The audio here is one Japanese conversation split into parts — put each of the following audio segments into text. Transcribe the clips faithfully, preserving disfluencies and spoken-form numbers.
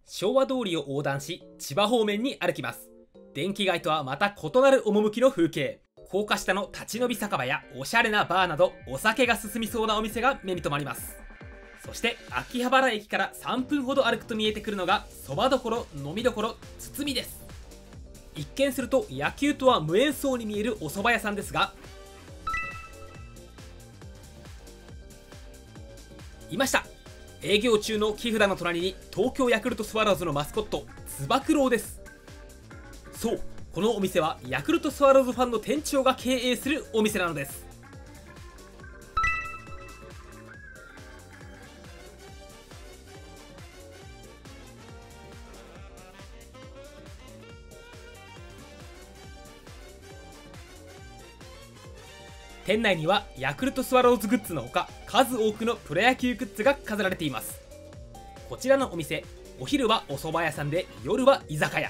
昭和通りを横断し千葉方面に歩きます。電気街とはまた異なる趣の風景。高架下の立ち飲み酒場やおしゃれなバーなどお酒が進みそうなお店が目に留まります。そして秋葉原駅からさんぷんほど歩くと見えてくるのがそばどころ、飲みどころ、堤です。一見すると野球とは無縁そうに見えるお蕎麦屋さんですが、いました。営業中の木札の隣に東京ヤクルトスワローズのマスコットつば九郎です。そう、このお店はヤクルトスワローズファンの店長が経営するお店なのです。店内にはヤクルトスワローズグッズのほか数多くのプロ野球グッズが飾られています。こちらのお店、お昼はお蕎麦屋さんで夜は居酒屋。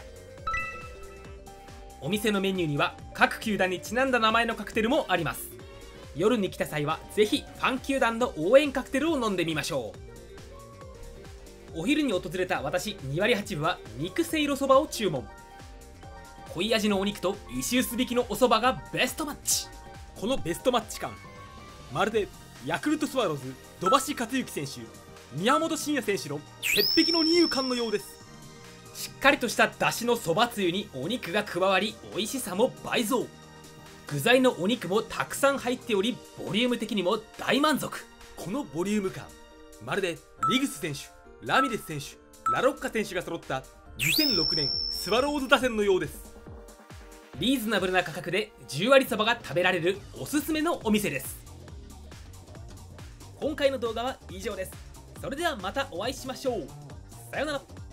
お店のメニューには各球団にちなんだ名前のカクテルもあります。夜に来た際はぜひファン球団の応援カクテルを飲んでみましょう。お昼に訪れた私に割はちぶは肉せいろそばを注文。濃い味のお肉と石臼引きのお蕎麦がベストマッチ。このベストマッチ感、まるでヤクルトスワローズ土橋克行選手、宮本慎也選手の鉄壁の二遊間のようです。しっかりとした出汁のそばつゆにお肉が加わり美味しさも倍増。具材のお肉もたくさん入っておりボリューム的にも大満足。このボリューム感、まるでリグス選手、ラミレス選手、ラロッカ選手が揃ったにせんろくねんスワローズ打線のようです。リーズナブルな価格でじゅう割そばが食べられるおすすめのお店です。今回の動画は以上です。それではまたお会いしましょう。さようなら。